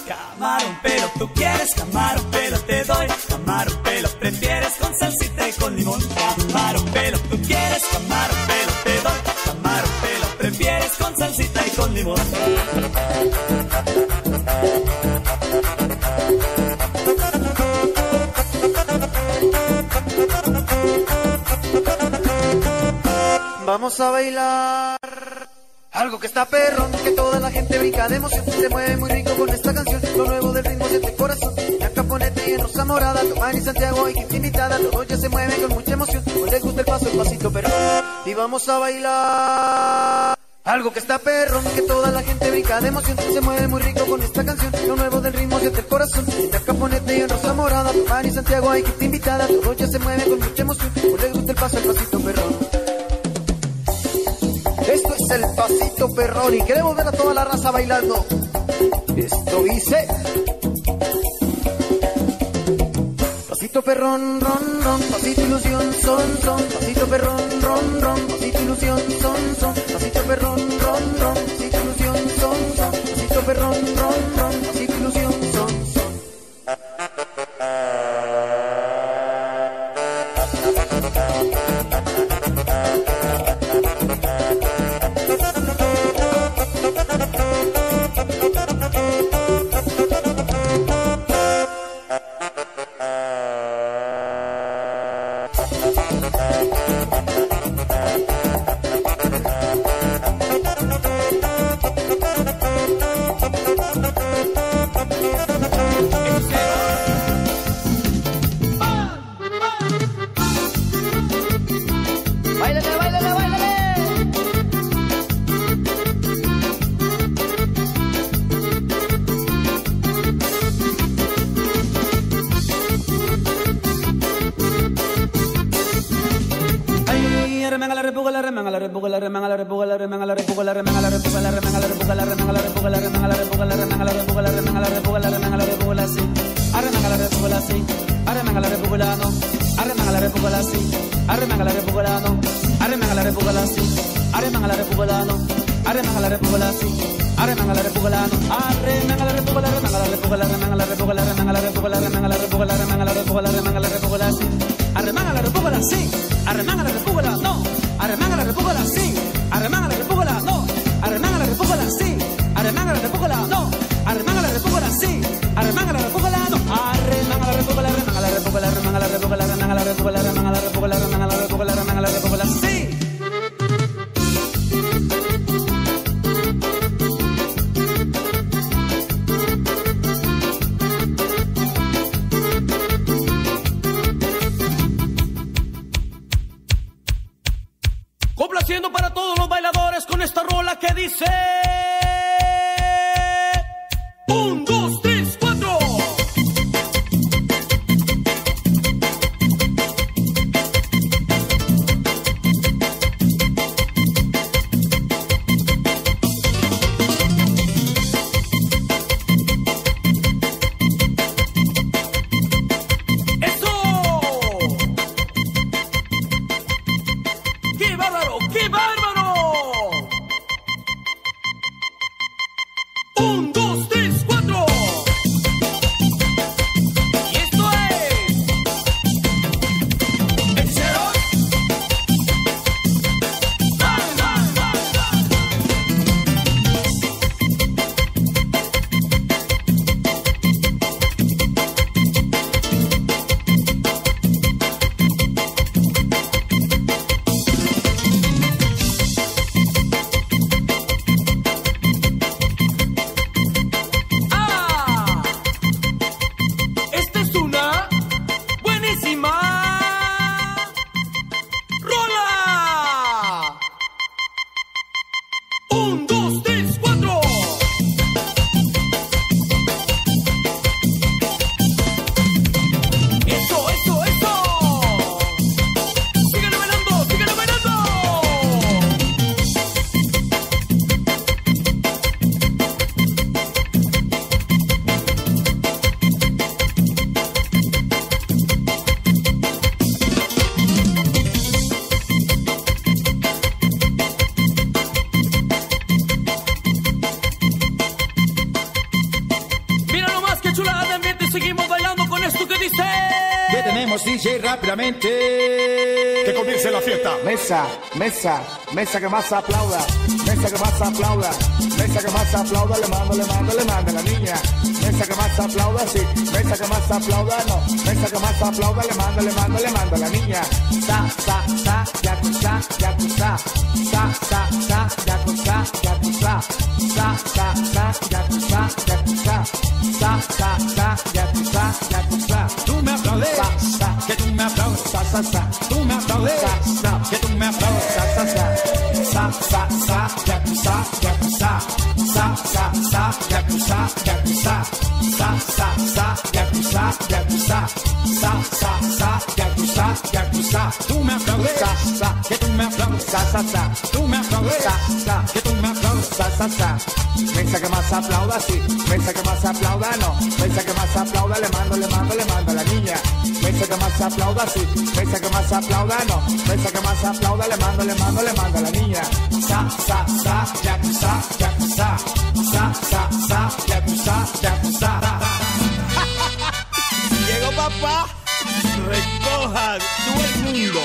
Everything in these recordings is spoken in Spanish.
Camarón, pero tú quieres camarón, pero te doy. Camarón, pero prefieres con salsita y con limón. Camarón, pero tú quieres camarón, pero te doy. Camarón, pero prefieres con salsita y con limón. Vamos a bailar algo que está perrón, que toda la gente brinca de emoción. Se mueve muy rico con esta canción, lo nuevo del ritmo de este corazón. Ya Caponete y en Rosa Morada, Tomás y Santiago y Quinta invitada. Todos ya se mueven con mucha emoción, pues les gusta el pasito perrón. Y vamos a bailar algo que está perrón, que toda la gente brinca de emoción. Se mueve muy rico con esta canción, lo nuevo del ritmo de este corazón. Ya Caponete y en Rosa Morada, Tomás y Santiago y Quinta invitada. Todos ya se mueven con mucha emoción, pues les gusta el pasito perrón. Esto es el pasito perrón y queremos ver a toda la raza bailando. Esto dice: pasito perrón, ron, ron, pasito ilusión, son, son. Pasito perrón, ron, ron, pasito ilusión, son, son. Pasito perrón, ron, ron, pasito ilusión, son, son. Pasito perrón, ron, ron, pasito ilusión, son, son. Complaciendo para todos los bailadores con esta rola que dice: 1, 2, 3, 4. ¡Qué bárbaro! 1, 2, 3, 4. Y esto es el cero. dice. ¿Qué tenemos, DJ? Rápidamente. Que comience la fiesta. Mesa, mesa, mesa que más aplauda. Mesa que más aplauda. Mesa que más aplauda. Le mando la niña. Mesa que más aplauda, sí. Mesa que más aplauda, no. Mesa que más aplauda. Le mando la niña. Sa, yakuza, yakuza. Sa, yakuza, yakuza. Sa, yakuza, yakuza. Sa, yakuza, yakuza. Tú me aplaudes, que tú me aplaudes, tú me aplaudes, que tú me aplaudes, yakuza, yakuza, yakuza, yakuza, yakuza, yakuza, yakuza, tú me aplaudes, que tú me aplaudes, tú me aplaudes, que tú me aplaudes, Mesa que más aplauda, sí. Mesa que más aplauda, no. Mesa que más aplauda, le mando a la niña. Mesa que más aplauda, sí. Mesa que más aplauda, no. Mesa que más aplauda, le mando a la niña. yakuza, yakuza, yakuza, yakuza. Llegó papá, recoja todo el mundo.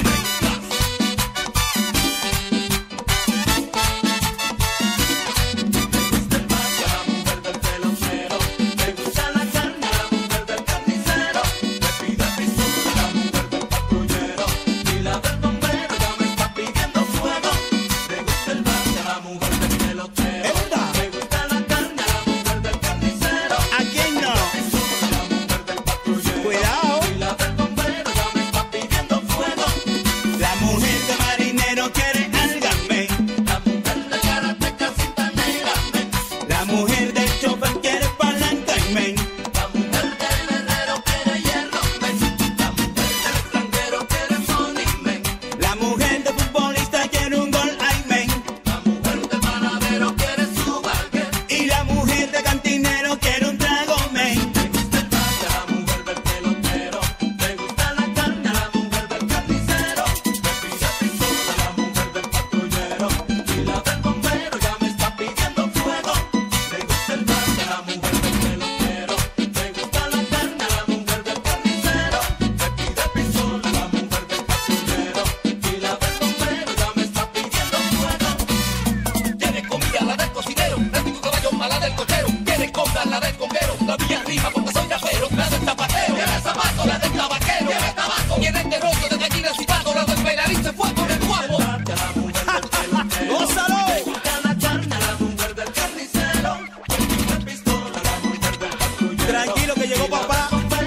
Tranquilo que llegó papá.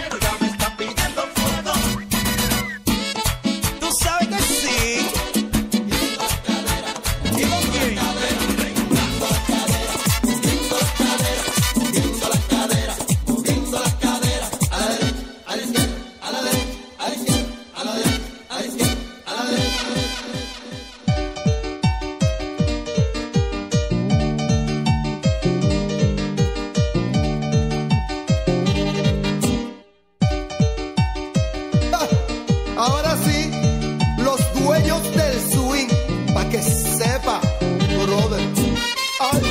Tú sabes que sí. ¿Y con quién? Ahora sí, los dueños del swing, pa' que sepa, brother. Ay.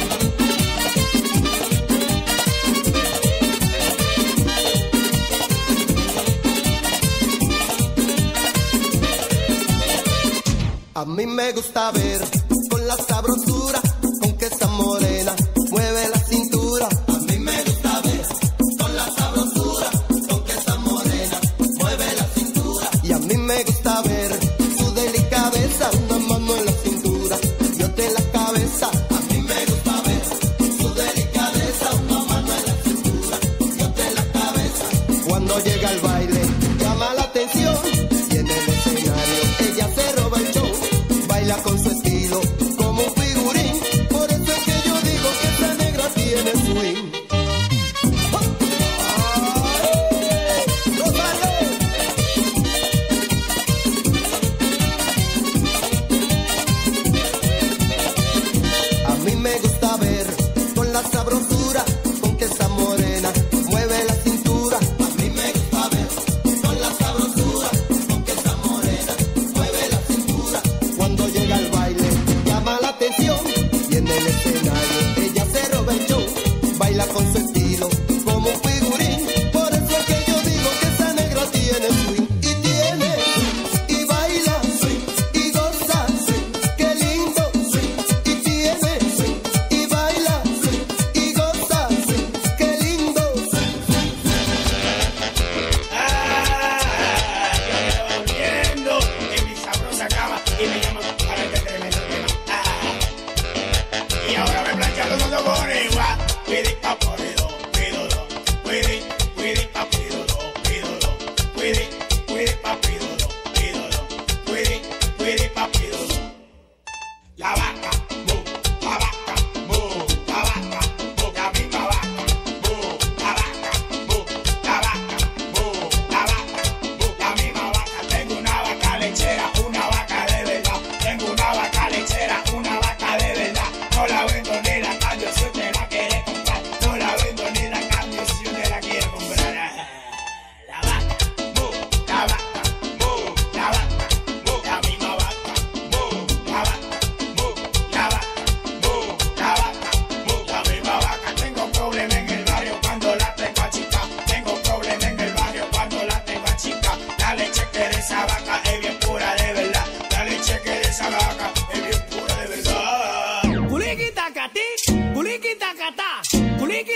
A mí me gusta ver con la sabrosura con que esa morena mueve la cintura. A mí me gusta ver con la sabrosura con que esa morena mueve la cintura. Y a mí me gusta ver su delicadeza, una mano en la cintura y otra en la cabeza. A mí me gusta ver su delicadeza, una mano en la cintura y otra en la cabeza. Cuando llega el baile llama la atención y en el escenario ella se roba el show. Baila con su estilo como un figurín, por eso es que yo digo que esta negra tiene swing. A mí me gusta ver con la sabrosura con que esa morena mueve la cintura. A mí me gusta ver con la sabrosura con que esa morena mueve la cintura. Cuando llega al baile llama la atención y en el escenario ella se roba el show. Baila con su estilo como un figurín, por eso es que yo digo que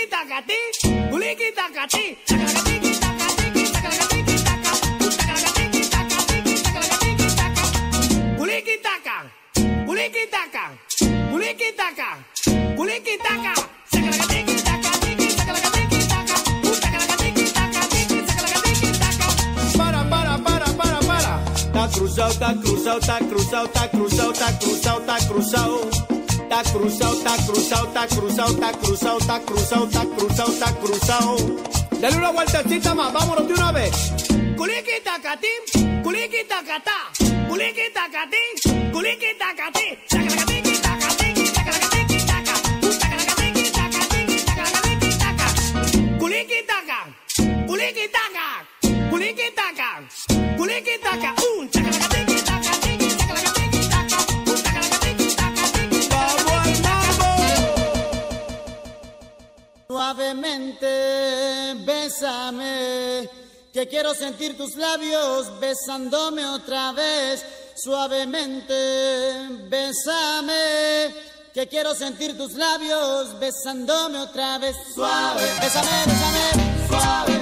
Culiquitacatí, culiquitacatí, chacalacatiquitacatí, chacalacatiquitaca, chacalacatiquitacatí, chacalacatiquitaca, culiquitaca, culiquitaca, culiquitaca, culiquitaca, chacalacatiquitaca, chacalacatiquitaca, chacalacatiquitaca. Para. Tá cruzado, tá cruzado, tá cruzado, tá cruzado, tá cruzado, tá cruzado. Tá cruzado, tá cruzado, tá cruzado, tá cruzado, tá cruzado, tá cruzado, tá cruzado. Dale una vueltecita más, vámonos de una vez. Culiquitacatí, culiquitacatá, culiquitacatí, culiquitacatí, chacalacatiquitacatí, chacalacatiquitaca, chacalacatiquitacatí, chacalacatiquitaca, culiquitaca, culiquitaca, culiquitaca, culiquitaca, chacalacatiquitacatí, chacalacatiquitaca, chacalacatiquitacatí. ¡Vamos al mambo! Suavemente, bésame, que quiero sentir tus labios besándome otra vez. Suavemente, bésame, que quiero sentir tus labios besándome otra vez. Suave, bésame, bésame, suave.